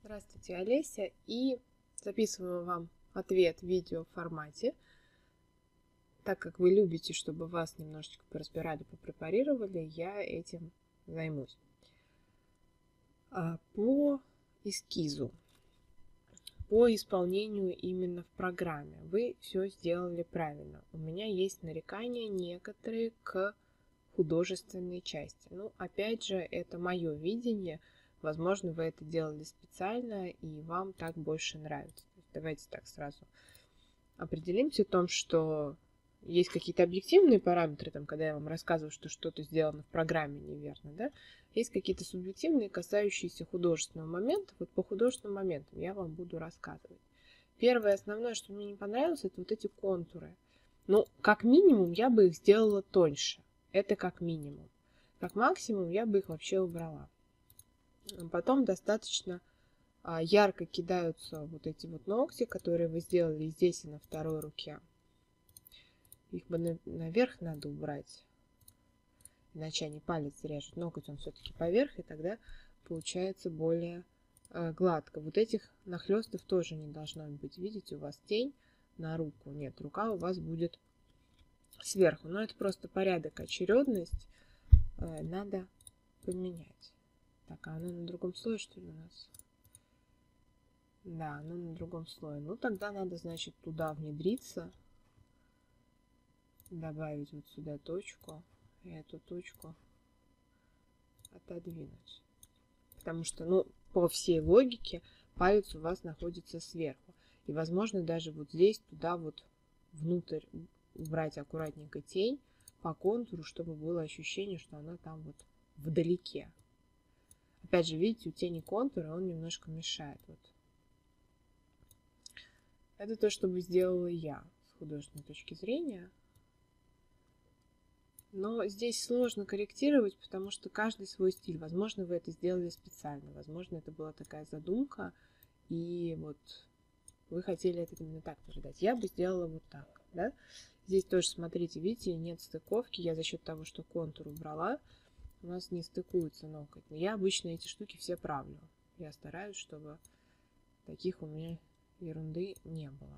Здравствуйте, Олеся, и записываю вам ответ в видеоформате, так как вы любите, чтобы вас немножечко поразбирали, попрепарировали, я этим займусь. По эскизу, по исполнению именно в программе вы все сделали правильно. У меня есть нарекания некоторые к художественной части. Ну, опять же, это мое видение. Возможно, вы это делали специально, и вам так больше нравится. Давайте так сразу определимся в том, что есть какие-то объективные параметры, там, когда я вам рассказываю, что что-то сделано в программе неверно, да, есть какие-то субъективные, касающиеся художественного момента. Вот по художественным моментам я вам буду рассказывать. Первое основное, что мне не понравилось, это вот эти контуры. Ну, как минимум, я бы их сделала тоньше. Это как минимум. Как максимум, я бы их вообще убрала. Потом достаточно ярко кидаются вот эти вот ногти, которые вы сделали здесь и на второй руке. Их бы наверх надо убрать, иначе они палец режут. Ноготь он все-таки поверх, и тогда получается более гладко. Вот этих нахлестов тоже не должно быть. Видите, у вас тень на руку. Нет, рука у вас будет сверху. Но это просто порядок, очередность надо поменять. Так, а оно на другом слое, что ли, у нас? Да, оно на другом слое. Ну, тогда надо, значит, туда внедриться. Добавить вот сюда точку. И эту точку отодвинуть. Потому что, ну, по всей логике, палец у вас находится сверху. И, возможно, даже вот здесь, туда вот внутрь убрать аккуратненько тень по контуру, чтобы было ощущение, что она там вот вдалеке. Опять же, видите, у тени контура он немножко мешает. Вот. Это то, что бы сделала я с художественной точки зрения. Но здесь сложно корректировать, потому что каждый свой стиль. Возможно, вы это сделали специально. Возможно, это была такая задумка, и вот вы хотели это именно так передать. Я бы сделала вот так, да? Здесь тоже, смотрите, видите, нет стыковки. Я за счет того, что контур убрала, у нас не стыкуется ноготь. Но я обычно эти штуки все правлю. Я стараюсь, чтобы таких у меня ерунды не было.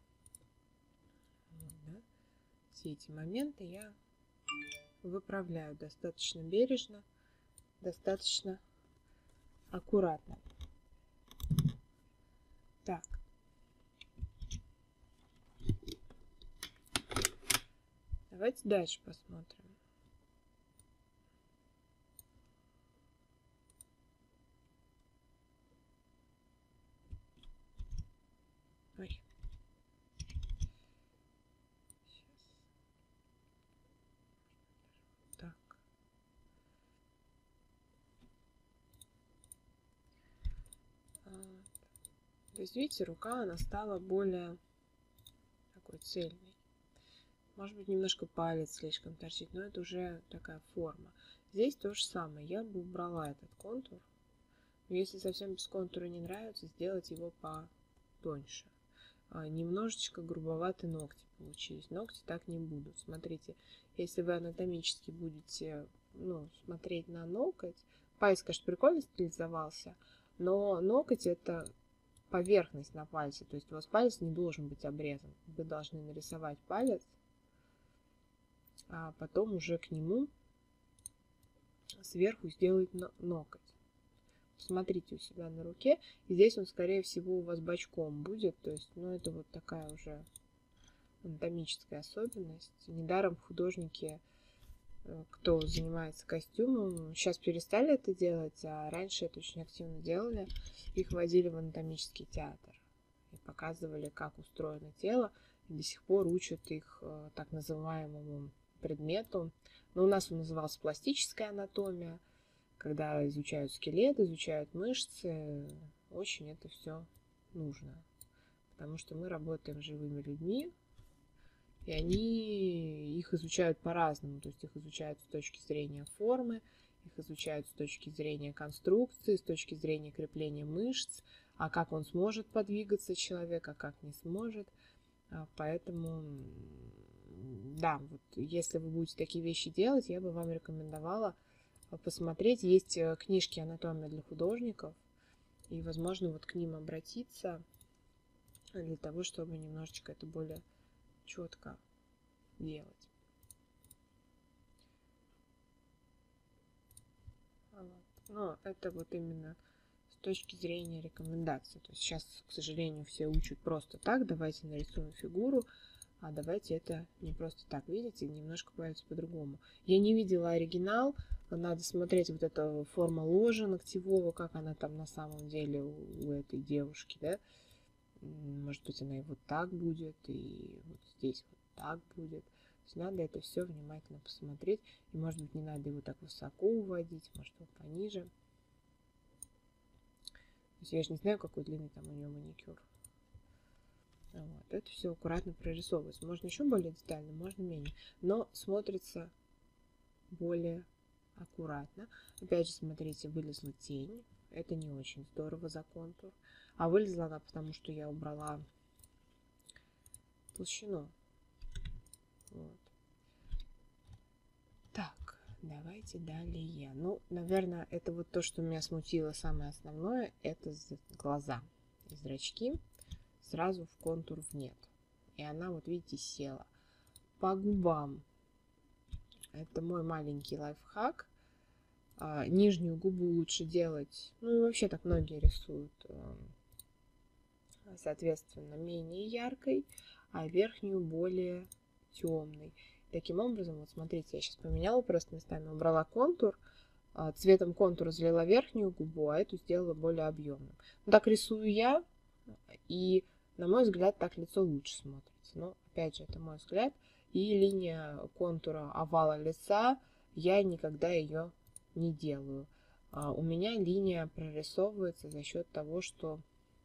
Вот, да? Все эти моменты я выправляю достаточно бережно, достаточно аккуратно. Так. Давайте дальше посмотрим. Ой. Сейчас. Так. То есть, видите, рука, она стала более такой цельной. Может быть, немножко палец слишком торчит, но это уже такая форма. Здесь то же самое. Я бы убрала этот контур. Но если совсем без контура не нравится, сделать его потоньше. Немножечко грубоватые ногти получились. Ногти так не будут. Смотрите, если вы анатомически будете смотреть на ноготь, палец, конечно, прикольно стилизовался, но ноготь это поверхность на пальце. То есть у вас палец не должен быть обрезан. Вы должны нарисовать палец, а потом уже к нему сверху сделать ноготь. Смотрите у себя на руке. И здесь он, скорее всего, у вас бочком будет. То есть, это вот такая уже анатомическая особенность. Недаром художники, кто занимается костюмом, сейчас перестали это делать, а раньше это очень активно делали. Их водили в анатомический театр и показывали, как устроено тело. И до сих пор учат их так называемому предмету. Но у нас он назывался пластическая анатомия. Когда изучают скелет, изучают мышцы, очень это все нужно. Потому что мы работаем с живыми людьми, и они их изучают по-разному. То есть их изучают с точки зрения формы, их изучают с точки зрения конструкции, с точки зрения крепления мышц, а как он сможет подвигаться, человек, а как не сможет. Поэтому, да, вот если вы будете такие вещи делать, я бы вам рекомендовала посмотреть. Есть книжки «Анатомия для художников». И, возможно, вот к ним обратиться для того, чтобы немножечко это более четко делать. Вот. Но это вот именно с точки зрения рекомендаций. То есть сейчас, к сожалению, все учат просто так. Давайте нарисуем фигуру, а давайте это не просто так. Видите, немножко появится по-другому. Я не видела оригинал. Надо смотреть вот эта форма ложа ногтевого, как она там на самом деле у этой девушки, да. Может быть, она и вот так будет, и вот здесь вот так будет. То есть надо это все внимательно посмотреть. И, может быть, не надо его так высоко уводить, может, его пониже. То есть я же не знаю, какой длины там у нее маникюр. Вот. Это все аккуратно прорисовывается. Можно еще более детально, можно менее. Но смотрится более аккуратно. Опять же, смотрите, вылезла тень. Это не очень здорово за контур. А вылезла она, потому что я убрала толщину. Вот. Так, давайте далее. Ну, наверное, это вот то, что меня смутило самое основное. Это глаза и зрачки. Сразу в контур нет. И она, вот видите, села. По губам. Это мой маленький лайфхак. Нижнюю губу лучше делать. Ну и вообще так многие рисуют. Соответственно, менее яркой, а верхнюю более темной. Таким образом, вот смотрите, я сейчас поменяла просто местами, убрала контур, цветом контура залила верхнюю губу, а эту сделала более объемным. Так рисую я, и, на мой взгляд, так лицо лучше смотрится. Но, опять же, это мой взгляд. И линия контура овала лица, я никогда ее не делаю. У меня линия прорисовывается за счет того, что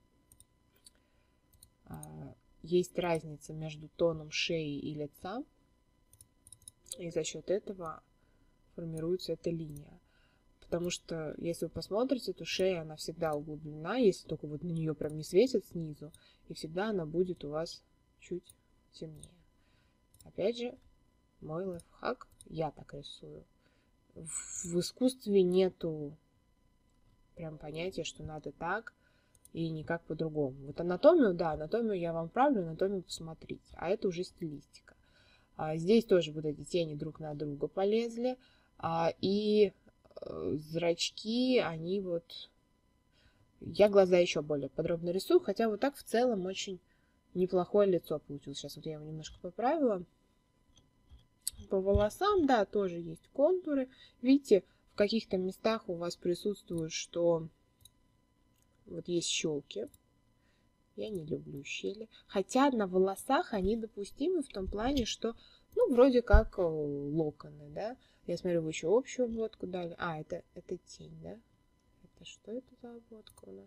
есть разница между тоном шеи и лица, и за счет этого формируется эта линия. Потому что, если вы посмотрите, то шея, она всегда углублена, если только вот на нее прям не светит снизу, и всегда она будет у вас чуть темнее. Опять же, мой лайфхак, я так рисую. В искусстве нету прям понятия, что надо так и никак по-другому. Вот анатомию, да, анатомию я вам правлю, анатомию посмотрите, а это уже стилистика. Здесь тоже вот эти тени друг на друга полезли, и зрачки, они вот... Я глаза еще более подробно рисую, хотя вот так в целом очень неплохое лицо получилось. Сейчас вот я его немножко поправила. По волосам, да, тоже есть контуры. Видите, в каких-то местах у вас присутствует, что вот есть щелки. Я не люблю щели. Хотя на волосах они допустимы в том плане, что, ну, вроде как локоны, да. Я смотрю, вы еще общую обводку дали. Это тень, да? Это что это за обводка у нас?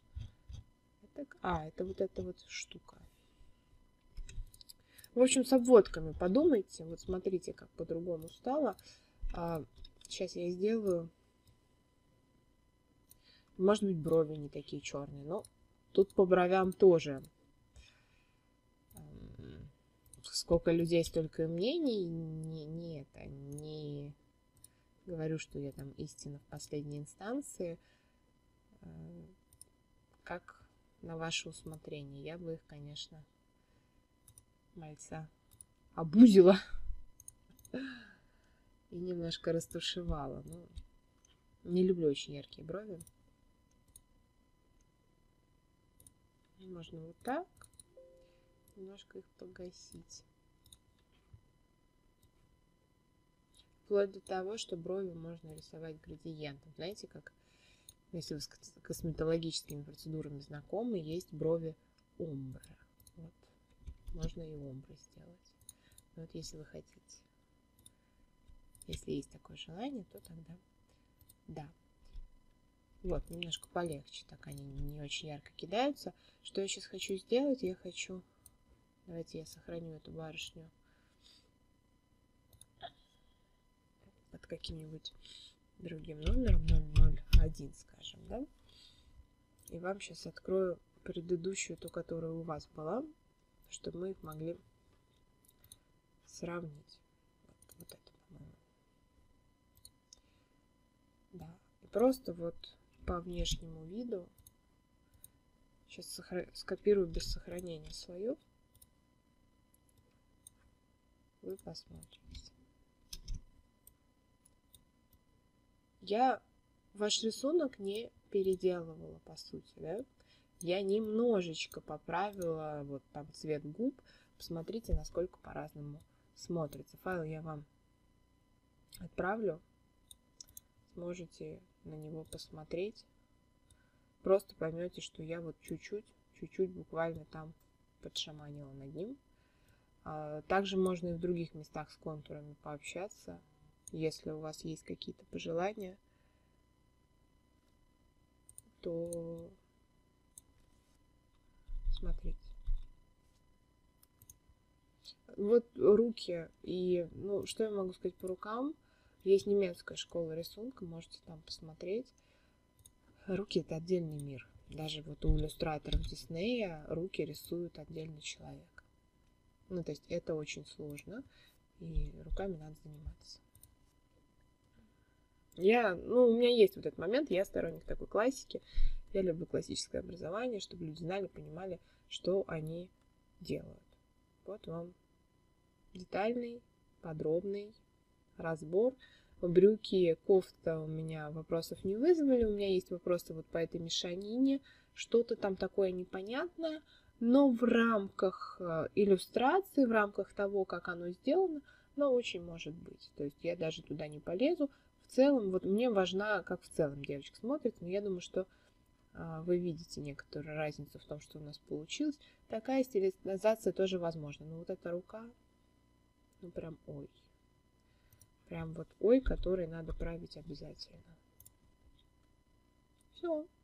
Это вот эта вот штука. В общем, с обводками подумайте. Вот смотрите, как по-другому стало. Сейчас я сделаю. Может быть, брови не такие черные, но тут по бровям тоже. Сколько людей, столько и мнений. Не говорю, что я там истина в последней инстанции. Как на ваше усмотрение. Я бы их, конечно, мальца обузила и немножко растушевала. Ну, не люблю очень яркие брови. Можно вот так немножко их погасить. Вплоть до того, что брови можно рисовать градиентом. Знаете, как если вы с косметологическими процедурами знакомы, есть брови омбре. Вот. Можно и омбре сделать. Но вот если вы хотите. Если есть такое желание, то тогда да. Вот, немножко полегче. Так они не очень ярко кидаются. Что я сейчас хочу сделать? Я хочу... Давайте я сохраню эту барышню под каким-нибудь другим номером, 001, скажем, да? И вам сейчас открою предыдущую, ту, которая у вас была, чтобы мы их могли сравнить. Вот это, по-моему. Да. И просто вот по внешнему виду Сейчас скопирую без сохранения слоев. Вы посмотрите. Я ваш рисунок не переделывала, по сути, да? Я немножечко поправила вот там цвет губ. Посмотрите, насколько по-разному смотрится. Файл я вам отправлю. Сможете на него посмотреть. Просто поймете, что я вот чуть-чуть буквально там подшаманила над ним. Также можно и в других местах с контурами пообщаться, если у вас есть какие-то пожелания, то смотрите. Вот руки и, ну, что я могу сказать по рукам? Есть немецкая школа рисунка, можете там посмотреть. Руки — это отдельный мир. Даже вот у иллюстраторов Диснея руки рисует отдельный человек. Ну, то есть это очень сложно, и руками надо заниматься. У меня есть вот этот момент, я сторонник такой классики. Я люблю классическое образование, чтобы люди знали, понимали, что они делают. Вот вам детальный, подробный разбор. Брюки, кофта у меня вопросов не вызвали. У меня есть вопросы вот по этой мешанине. Что-то там такое непонятное. Но в рамках иллюстрации, в рамках того, как оно сделано, оно очень может быть. То есть я даже туда не полезу. В целом, вот мне важна, как в целом девочка смотрит, но я думаю, что вы видите некоторую разницу в том, что у нас получилось. Такая стилизация тоже возможна. Но вот эта рука, ну прям ой. Прям вот ой, который надо править обязательно. Все.